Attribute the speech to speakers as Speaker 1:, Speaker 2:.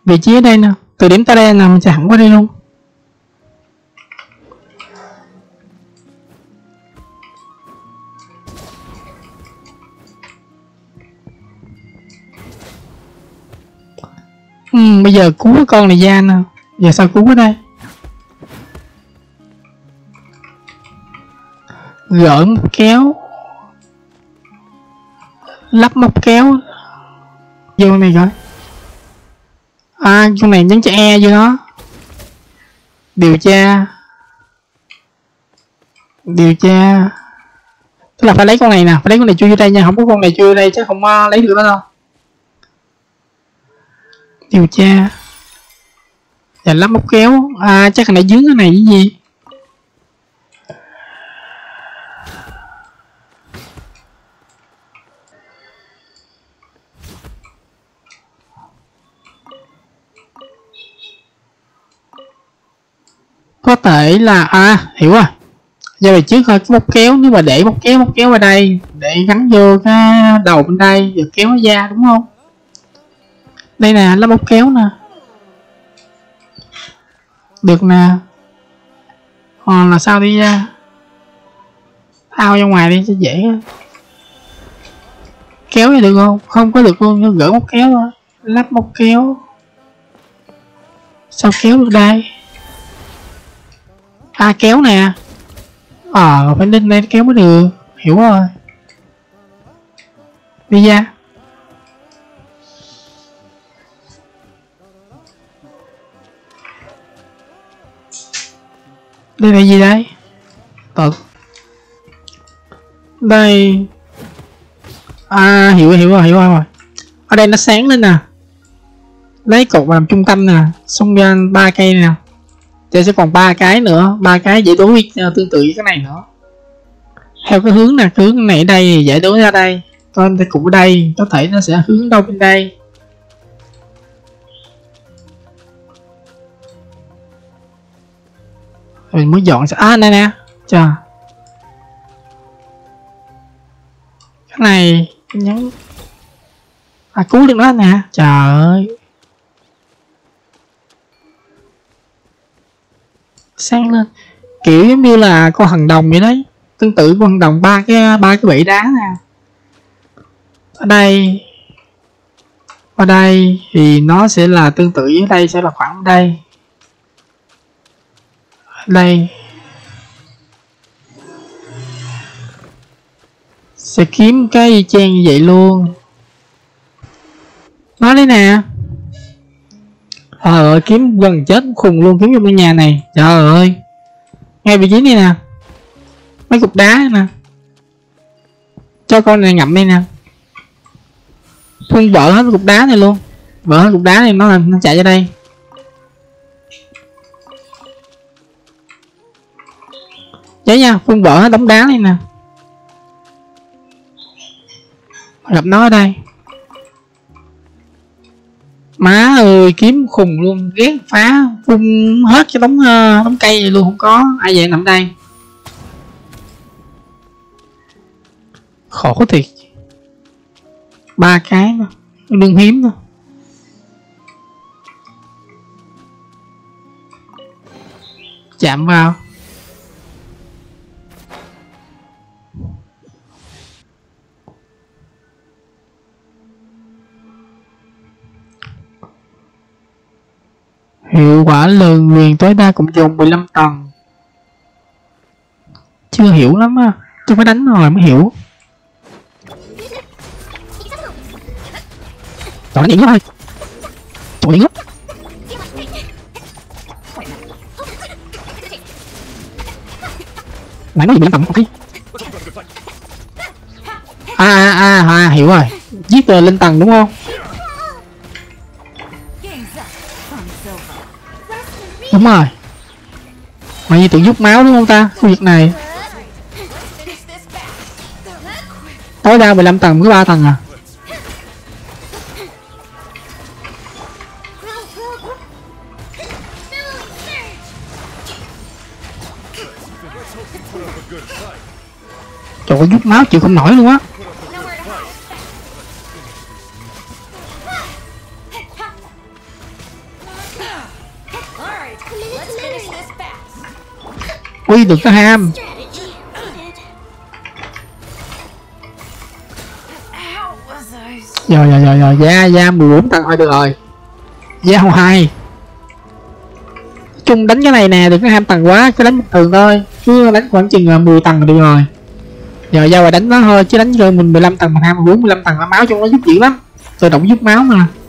Speaker 1: Vị trí ở đây nè, từ điểm tới đây nè, mình sẽ thẳng qua đây luôn. Bây giờ cứu cái con này ra nè. Giờ sao cứu ở đây? Gỡ móc kéo, lắp móc kéo vô này coi. Con này nhấn cho E vô đó. Điều tra. Tức là phải lấy con này nè, phải lấy con này chui vô đây nha, không có con này chui vô đây chắc không lấy được nó đâu. Điều tra. Và lắp móc kéo. Chắc là nãy dướng cái này cái gì. Có thể là hiểu rồi. Giờ về trước thôi, cái móc kéo, nếu mà để móc kéo vào đây để gắn vô cái đầu bên đây rồi kéo nó ra đúng không? Đây nè, lắp móc kéo nè. Được nè. Còn là sao đi ra? Thao ra ngoài đi cho dễ. Kéo ra được không? Không có được luôn, nhưng gỡ móc kéo thôi. Lắp móc kéo. Sao kéo được đây? Kéo nè. Phải lên đây kéo mới được. Hiểu rồi. Đi ra. Đây là gì đây? Đây. Hiểu rồi. Ở đây nó sáng lên nè. Lấy cột vào làm trung tâm nè. Xung ra 3 cây nè. Giờ sẽ còn 3 cái nữa, 3 cái dễ đối tương tự với cái này nữa. Theo cái hướng nè, cái hướng này ở đây thì dễ đối ra đây. Còn cái cục ở đây, có thể nó sẽ hướng đâu bên đây. Mình muốn dọn sẽ đây nè. Chờ. Cái này nhấn cứu được nó nè. Trời ơi. Sáng lên kiểu giống như là con hằng đồng vậy đấy, tương tự con hằng đồng ba cái bệ đá nè. Ở đây thì nó sẽ là tương tự với đây, sẽ là khoảng đây. Đây sẽ kiếm cái y chang như vậy luôn. Nó đấy nè. Trời ơi, kiếm gần chết khùng luôn, kiếm trong cái nhà này. Trời ơi. Ngay vị trí này nè. Mấy cục đá nè. Cho con này ngậm đây nè. Phun vỡ hết cục đá này luôn. Vỡ hết cục đá này nó chạy ra đây. Đấy nha, phun vỡ hết đống đá này nè. Gặp nó ở đây. Má ơi, kiếm khùng luôn, ghét phá, phun hết cái đống cây này luôn, không có ai vậy nằm đây. Khổ thiệt. 3 cái mà, đừng hiếm thôi. Chạm vào. Hiệu quả lần nguyền tối đa cộng dồn 15 tầng. Chưa hiểu lắm á, chứ phải đánh rồi mới hiểu. Trời nó nhịn thôi. Trời nhịn lắm. Lại nó gì 15 tầng không đi. Hiểu rồi. Giết lên tầng đúng không? Đúng rồi. Mà như tưởng rút máu đúng không ta? Khu vực này tối đa 15 tầng với 3 tầng à. Trời ơi, rút máu chịu không nổi luôn á. Ui đừng có ham. Rồi ra 14 tầng thôi được rồi. Ra hầu 2. Chung đánh cái này nè, đừng có ham tầng quá, cứ đánh bình thường thôi, cứ đánh khoảng chừng 10 tầng là được rồi. Giờ vào đánh nó thôi, chứ đánh rơi mình 15 tầng, mình 24 15 tầng là máu trong nó giúp dữ lắm, tự động giúp máu mà.